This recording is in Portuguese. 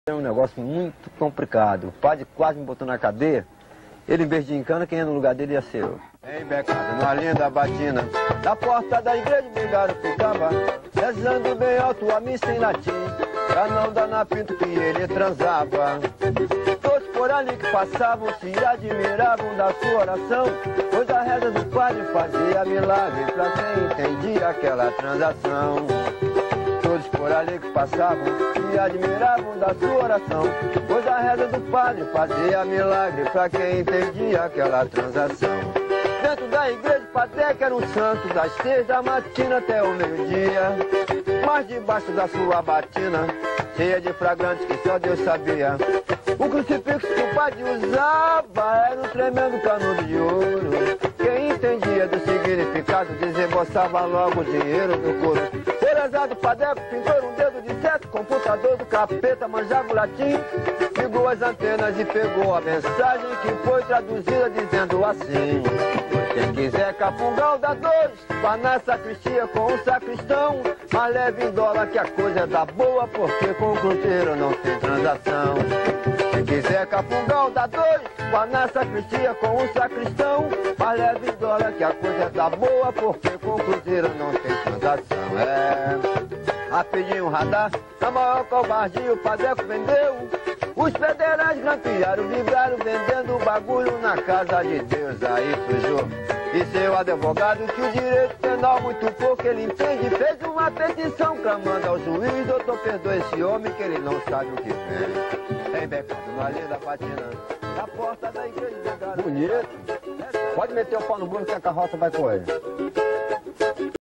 É um negócio muito complicado. O padre quase me botou na cadeia. Ele, em vez de encana, quem ia no lugar dele ia ser eu. Embecado na linha da batina, na porta da igreja o vigário ficava rezando bem alto a missa em latim, pra não dar na pinto que ele transava. Todos por ali que passavam se admiravam da sua oração, pois a reza do padre fazia milagre pra quem entendia aquela transação. Todos por ali que passavam se admiravam da sua oração, pois a reza do padre fazia milagre pra quem entendia aquela transação. Dentro da igreja o padre que era um santo, das 6 da matina até o meio-dia, mas debaixo da sua batina, cheia de fragrantes que só Deus sabia, o crucifixo que o padre usava era um tremendo canudo de ouro. Quem entendia do significado desembolsava logo o dinheiro do couro. Cerezado Padeco pintou um dedo de sete, computador do capeta manjava o latim, ligou as antenas e pegou a mensagem que foi traduzida dizendo assim: quem quiser capungão dá 2, vá na sacristia com o sacristão, mas leve em dólar que a coisa é da boa, porque com o cruzeiro não tem transação. Quem quiser capungão dá 2, vá na sacristia com o sacristão, mas leve em dólar que a coisa é da boa, porque com o cruzeiro não tem transação. Rapidinho o radar, na maior covardia o Padeco vendeu. Os federais grampearam, vibraram vendendo o bagulho na casa de Deus. Aí sujou. E seu advogado, que o direito penal muito pouco ele entende, fez uma petição clamando ao juiz: doutor, perdoa esse homem que ele não sabe o que fez. Embecado na linha da patina, na porta da igreja. Bonito. Pode meter o pau no burro que a carroça vai correr.